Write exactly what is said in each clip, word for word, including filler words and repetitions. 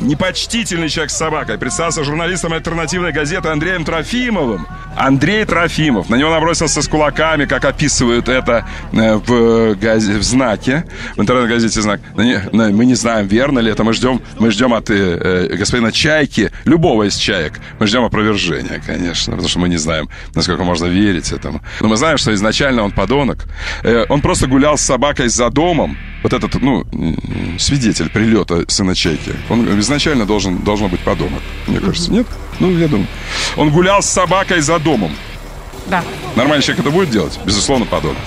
непочтительный человек с собакой представился журналистом альтернативной газеты Андреем Трофимовым. Андрей Трофимов. На него набросился с кулаками, как описывают это в, газе, в знаке, в интернет-газете «Знак». Мы не знаем, верно ли это. Мы ждем, мы ждем от э, господина Чайки, любого из чаек, мы ждем опровержения, конечно, потому что мы не знаем, насколько можно верить этому. Но мы знаем, что изначально он подонок. Э, он просто гулял с собакой за домом. Вот этот, ну, свидетель прилета сына Чайки. Он изначально должен, должен быть подонок, мне кажется. Нет? Ну, я думаю. Он гулял с собакой за домом. Да. Нормальный человек это будет делать? Безусловно, подонок.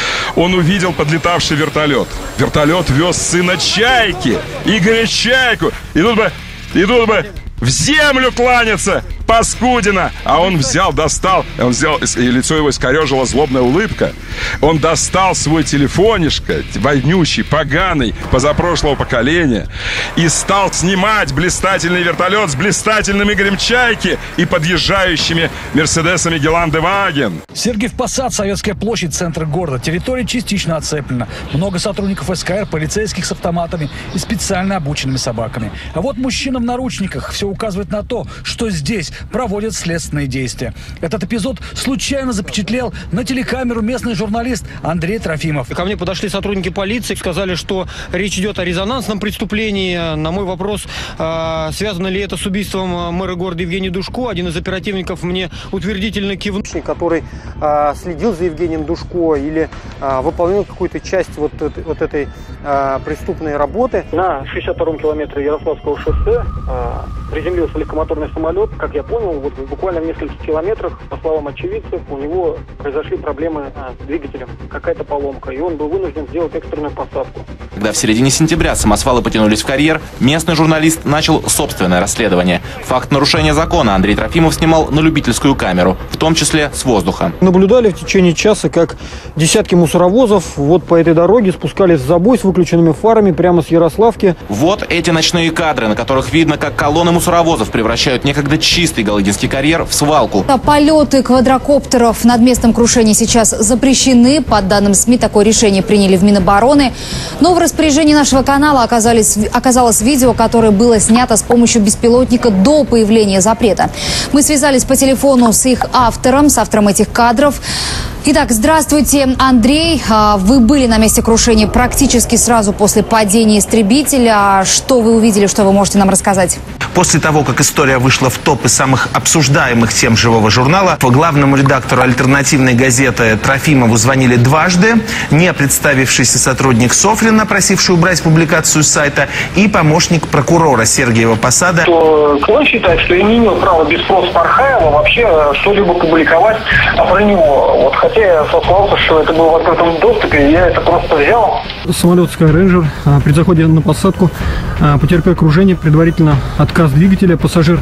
Он увидел подлетавший вертолет. Вертолет вез сына Чайки. Игоря Чайку. И тут бы, и тут бы в землю кланяться, паскудина. А он взял, достал, он взял, и лицо его искорежила злобная улыбка. Он достал свой телефонишко, вонючий, поганый, позапрошлого поколения, и стал снимать блистательный вертолет с блистательным Игорем Чайки и подъезжающими мерседесами Геландеваген. Сергиев Посад, Советская площадь, центр города. Территория частично оцеплена. Много сотрудников СКР, полицейских с автоматами и специально обученными собаками. А вот мужчина в наручниках. Все указывает на то, что здесь проводят следственные действия. Этот эпизод случайно запечатлел на телекамеру местный журналист Андрей Трофимов. Ко мне подошли сотрудники полиции, сказали, что речь идет о резонансном преступлении. На мой вопрос, связано ли это с убийством мэра города Евгения Душко, один из оперативников мне утвердительно кивнул. Который следил за Евгением Душко или выполнял какую-то часть вот, вот этой преступной работы. На шестьдесят втором километре Ярославского шоссе приземлился легкомоторный самолет. Как я понял, вот буквально в нескольких километрах, по словам очевидцев, у него произошли проблемы с двигателем, какая-то поломка, и он был вынужден сделать экстренную посадку. Когда в середине сентября самосвалы потянулись в карьер, местный журналист начал собственное расследование. Факт нарушения закона Андрей Трофимов снимал на любительскую камеру, в том числе с воздуха. Наблюдали в течение часа, как десятки мусоровозов вот по этой дороге спускались в забой с выключенными фарами прямо с Ярославки. Вот эти ночные кадры, на которых видно, как колонны мусоровозов превращают некогда чистый Галыгинский карьер в свалку. Полеты квадрокоптеров над местом крушения сейчас запрещены. По данным СМИ, такое решение приняли в Минобороны. Но в распоряжении нашего канала оказались, оказалось видео, которое было снято с помощью беспилотника до появления запрета. Мы связались по телефону с их автором, с автором этих кадров. Итак, здравствуйте, Андрей. Вы были на месте крушения практически сразу после падения истребителя. Что вы увидели, что вы можете нам рассказать? После того, как история вышла в топы самых обсуждаемых тем живого журнала, по главному редактору альтернативной газеты Трофимову звонили дважды, не представившийся сотрудник Софлина, просивший убрать публикацию с сайта, и помощник прокурора Сергиева Посада. Он считает, что я не имел права без спроса Пархаева вообще что-либо публиковать про него. Вот, хотя я сослался, что это было в открытом доступе, я это просто взял. Самолет Skyrainger при заходе на посадку потерпел крушение, предварительно отказ двигателя, пассажир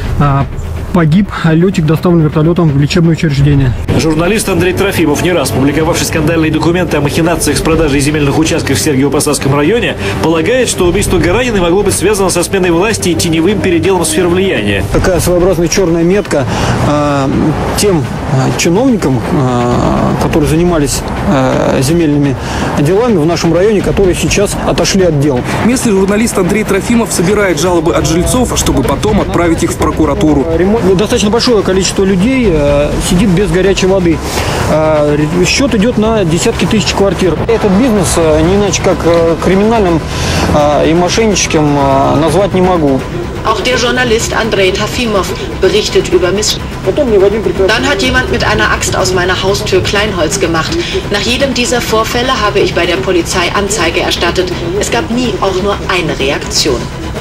погиб, а летчик доставлен вертолетом в лечебное учреждение. Журналист Андрей Трофимов, не раз публиковавший скандальные документы о махинациях с продажей земельных участков в Сергиево-Посадском районе, полагает, что убийство Гараниной могло быть связано со сменой власти и теневым переделом сфер влияния. Такая своеобразная черная метка э, тем э, чиновникам, э, которые занимались э, земельными делами в нашем районе, которые сейчас отошли от дел. Местный журналист Андрей Трофимов собирает жалобы от жильцов, чтобы потом отправить их в прокуратуру. Достаточно большое количество людей э, сидит без горячей воды. Э, счет идет на десятки тысяч квартир. Этот бизнес э, не иначе как э, криминальным э, и мошенническим э, назвать не могу. Auch der Journalist Andrei Trofimov berichtet über Missbrauch. Dann hat jemand mit einer Axt aus meiner Haustür Kleinholz gemacht. Nach jedem dieser Vorfälle habe ich bei der Polizei Anzeige erstattet. Es gab nie auch nur eine Reaktion.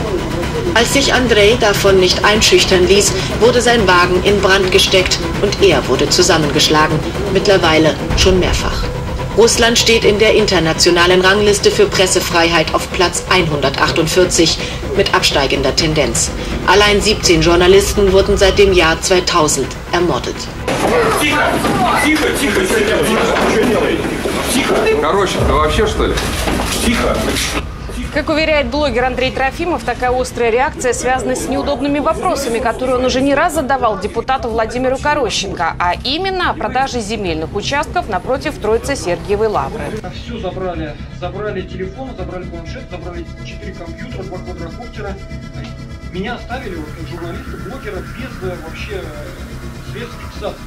Als sich Andrei davon nicht einschüchtern ließ, wurde sein Wagen in Brand gesteckt und er wurde zusammengeschlagen. Mittlerweile schon mehrfach. Russland steht in der internationalen Rangliste für Pressefreiheit auf Platz hundertachtundvierzig mit absteigender Tendenz. Allein siebzehn Journalisten wurden seit dem Jahr zweitausend ermordet. Тихо! Тихо, тихо, тихо! Короченко вообще, что ли? Тихо! Как уверяет блогер Андрей Трофимов, такая острая реакция связана с неудобными вопросами, которые он уже не раз задавал депутату Владимиру Корощенко, а именно о продаже земельных участков напротив Троице-Сергиевой Лавры. Все забрали. Забрали телефон, забрали планшет, забрали четыре компьютера, два квадрокоптера. Меня оставили, вот, как журналиста, блогера, без э, вообще э, средств фиксации.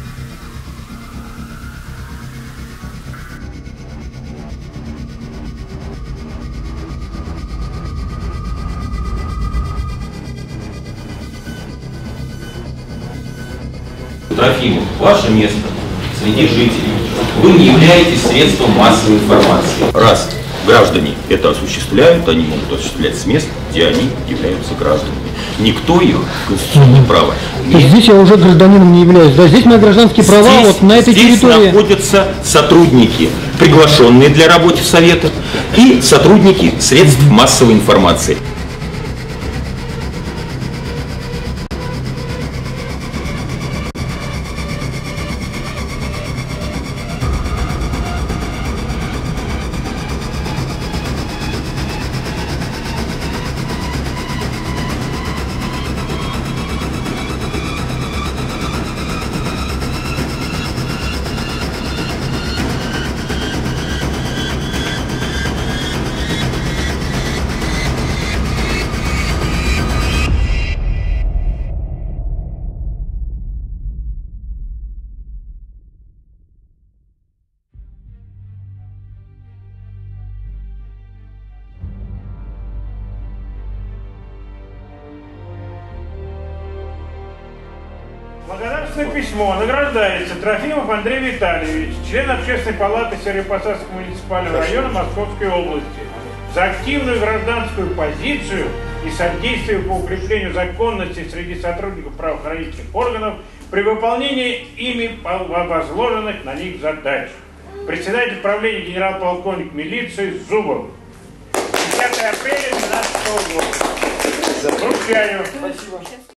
Трофимов, ваше место среди жителей. Вы не являетесь средством массовой информации. Раз граждане это осуществляют, они могут осуществлять с мест, где они являются гражданами. Никто их конституционное право не... Здесь я уже гражданином не являюсь, да? Здесь мои гражданские права здесь, вот на этой здесь территории. Здесь находятся сотрудники, приглашенные для работы в Советах, и сотрудники средств массовой информации. Благодарственное письмо. Награждается Трофимов Андрей Витальевич, член Общественной палаты Северо-Посадского муниципального района Московской области, за активную гражданскую позицию и содействие по укреплению законности среди сотрудников правоохранительных органов при выполнении ими возложенных на них задач. Председатель правления генерал-полковник милиции Зубов. десятое апреля две тысячи двенадцатого года. Вручаю. Спасибо.